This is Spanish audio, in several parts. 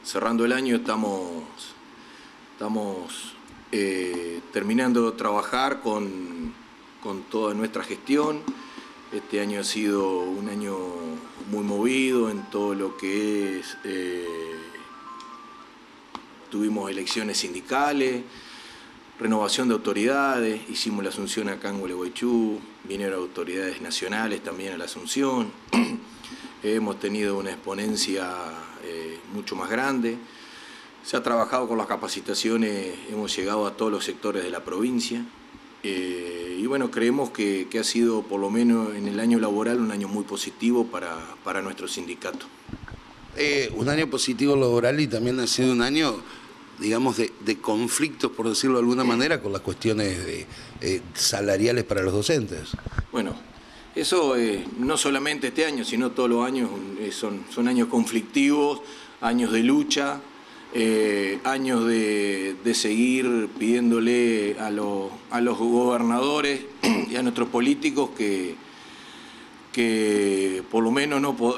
cerrando el año estamos terminando de trabajar con toda nuestra gestión. Este año ha sido un año muy movido en todo lo que es... tuvimos elecciones sindicales, renovación de autoridades, hicimos la asunción acá en Gualeguaychú, vinieron autoridades nacionales también a la asunción. Hemos tenido una exponencia mucho más grande. Se ha trabajado con las capacitaciones, hemos llegado a todos los sectores de la provincia. Y bueno, creemos que ha sido, por lo menos en el año laboral, un año muy positivo para nuestro sindicato. Un año positivo laboral y también ha sido un año, digamos, de conflictos, por decirlo de alguna manera, con las cuestiones salariales para los docentes. Bueno, eso no solamente este año, sino todos los años son años conflictivos, años de lucha, años de seguir pidiéndole a los gobernadores y a nuestros políticos que por lo menos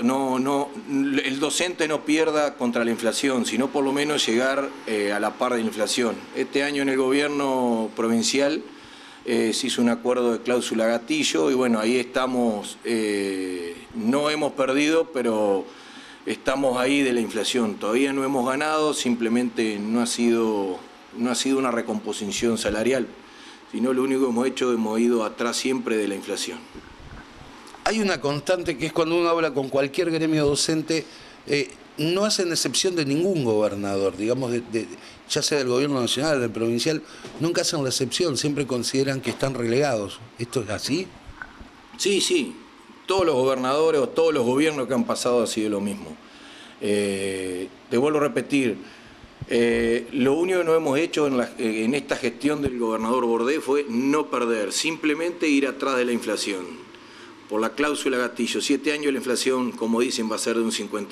el docente no pierda contra la inflación, sino por lo menos llegar a la par de la inflación. Este año en el gobierno provincial se hizo un acuerdo de cláusula gatillo y bueno, ahí estamos, no hemos perdido, pero estamos ahí de la inflación. Todavía no hemos ganado, simplemente no ha sido una recomposición salarial, sino lo único que hemos hecho, hemos ido atrás siempre de la inflación. Hay una constante que es cuando uno habla con cualquier gremio docente, no hacen excepción de ningún gobernador, digamos, ya sea del gobierno nacional, del provincial, nunca hacen la excepción, siempre consideran que están relegados. ¿Esto es así? Sí, sí. Todos los gobernadores o todos los gobiernos que han pasado ha sido lo mismo. Te vuelvo a repetir, lo único que no hemos hecho en esta gestión del gobernador Bordé fue no perder, simplemente ir atrás de la inflación. Por la cláusula gatillo, 7 años la inflación, como dicen, va a ser de un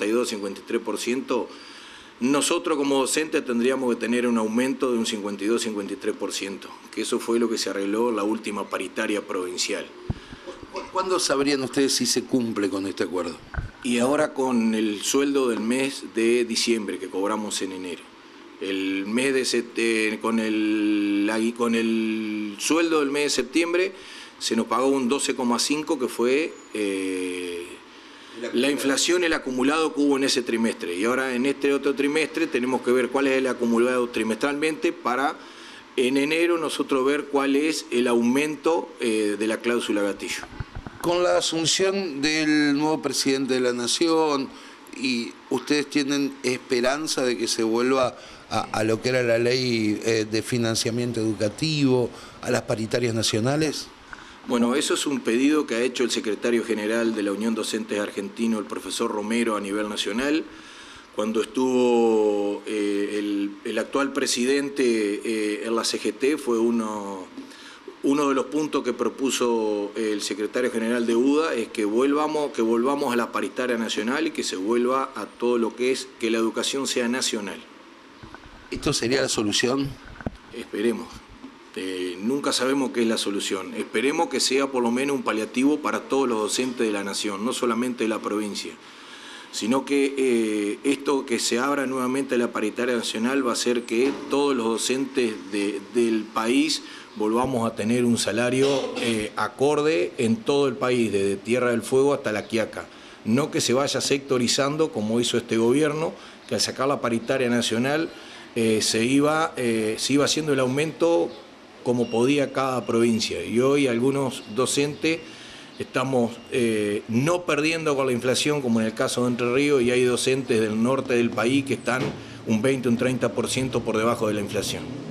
52-53%. Nosotros como docentes tendríamos que tener un aumento de un 52-53%, que eso fue lo que se arregló en la última paritaria provincial. ¿Cuándo sabrían ustedes si se cumple con este acuerdo? Y ahora con el sueldo del mes de diciembre que cobramos en enero. El mes con el sueldo del mes de septiembre se nos pagó un 12,5 que fue la inflación, el acumulado que hubo en ese trimestre. Y ahora en este otro trimestre tenemos que ver cuál es el acumulado trimestralmente para en enero nosotros ver cuál es el aumento de la cláusula gatillo. Con la asunción del nuevo presidente de la Nación, ¿y ustedes tienen esperanza de que se vuelva a lo que era la ley de financiamiento educativo, a las paritarias nacionales? Bueno, eso es un pedido que ha hecho el secretario general de la Unión Docentes Argentino, el profesor Romero, a nivel nacional. Cuando estuvo el actual presidente en la CGT, fue uno de los puntos que propuso el secretario general de UDA, es que volvamos a la paritaria nacional y que se vuelva a todo lo que es que la educación sea nacional. ¿Esto sería la solución? Esperemos. Nunca sabemos qué es la solución. Esperemos que sea por lo menos un paliativo para todos los docentes de la nación, no solamente de la provincia, sino que esto que se abra nuevamente la paritaria nacional va a hacer que todos los docentes del país volvamos a tener un salario acorde en todo el país, desde Tierra del Fuego hasta La Quiaca. No que se vaya sectorizando como hizo este gobierno, que al sacar la paritaria nacional se iba haciendo el aumento como podía cada provincia. Y hoy algunos docentes estamos no perdiendo con la inflación, como en el caso de Entre Ríos, y hay docentes del norte del país que están un 20, un 30% por debajo de la inflación.